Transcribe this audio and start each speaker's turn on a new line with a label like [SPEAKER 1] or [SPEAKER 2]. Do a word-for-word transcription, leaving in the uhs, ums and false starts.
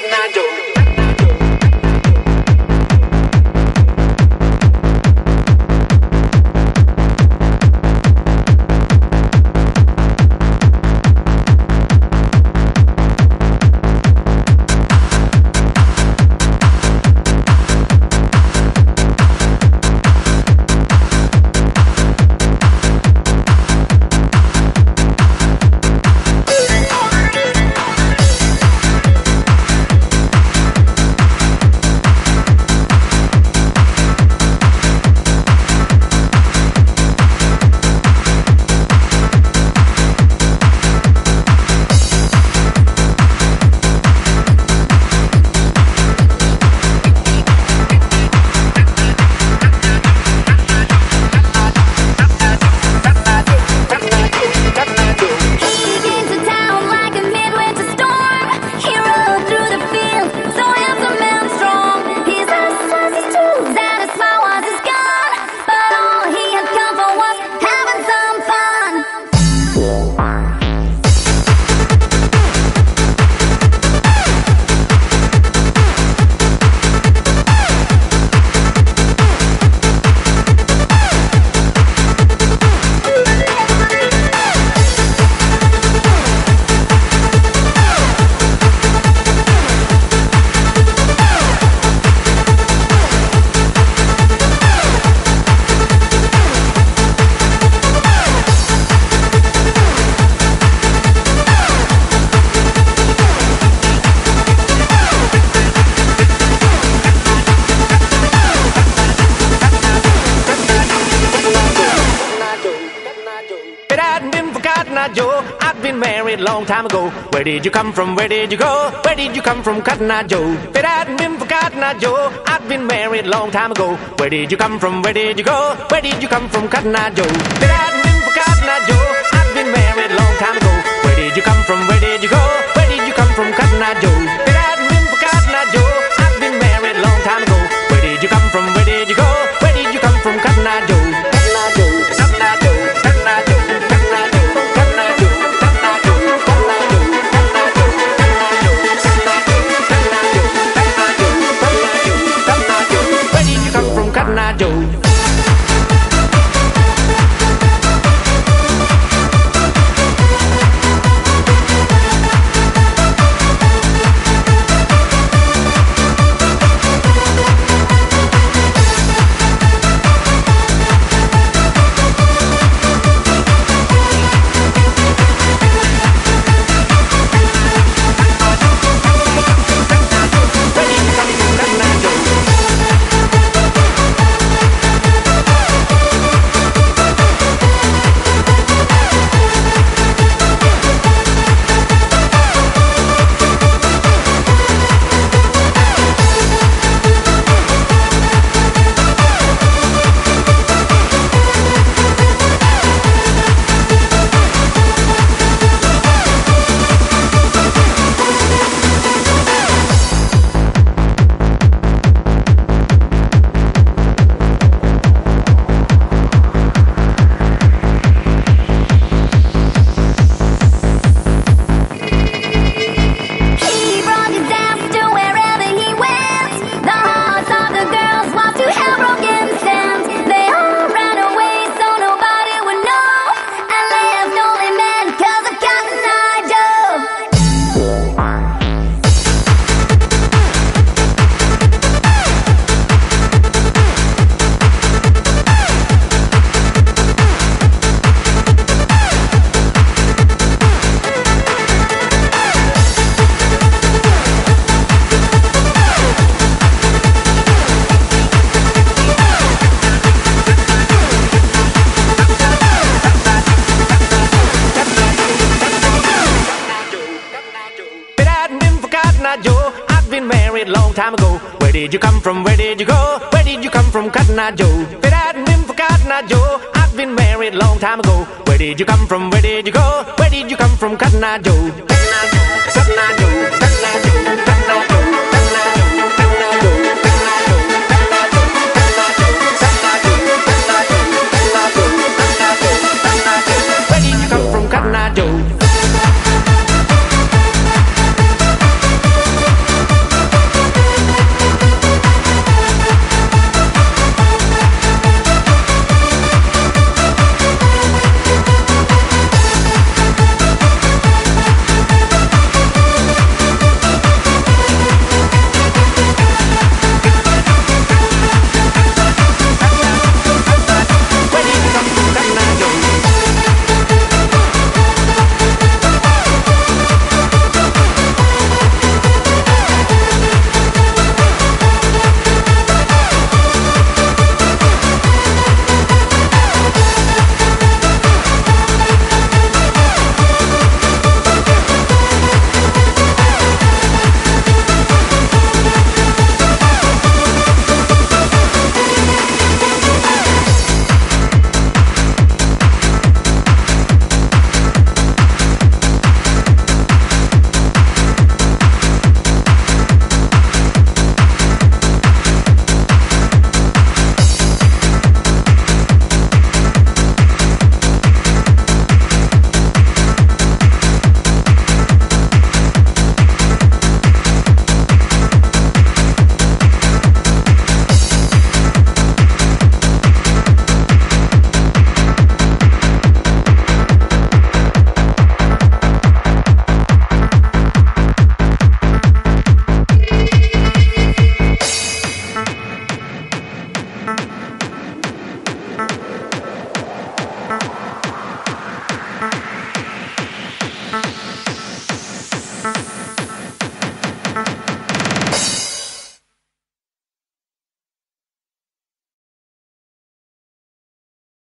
[SPEAKER 1] Joe, I've been married long time ago. Where did you come from? Where did you go? Where did you come from, Cotton Eye Joe? If it hadn't been for Cotton Eye Joe, I've been married long time ago. Where did you come from? Where did you go? Where did you come from, Cotton Eye Joe? If it hadn't been for Cotton Eye Joe, I've been married long time ago. Where did you come from? Where did you go? Where did you come from, Cotton Eye Joe? If it hadn't been for Cotton Eye Joe, I've been married long time ago. Where did you come from? Where did you go? Where did you come from, Cotton Eye Joe? Cotton Eye Joe, Cotton Eye Joe, Cotton Eye Joe, Cotton Eye Joe, Cotton Eye Joe, Cotton Eye Joe, Cotton Eye Joe, Cotton Eye Joe, Cotton Eye Joe, Cotton Eye Joe, Cotton Eye Joe, Cotton Eye Joe, Cotton Eye Joe. Where did you come from, Cotton Eye Joe? Joe, I've been married long time ago. Where did you come from? Where did you go? Where did you come from, Cotton Eye Joe? If it hadn't been for Cotton Eye Joe, I've been married long time ago. Where did you come from? Where did you go? Where did you come from, Cotton Eye Joe?